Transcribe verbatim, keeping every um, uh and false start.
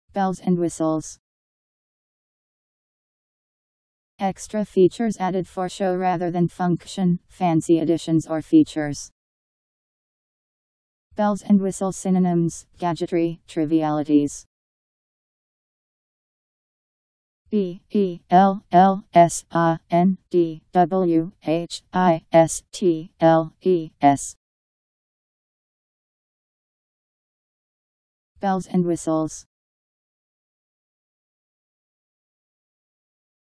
Bells and whistles. Extra features added for show rather than function, fancy additions or features. Bells and whistles synonyms, gadgetry, trivialities. B E L L S A N D W H I S T L E S. Bells and whistles.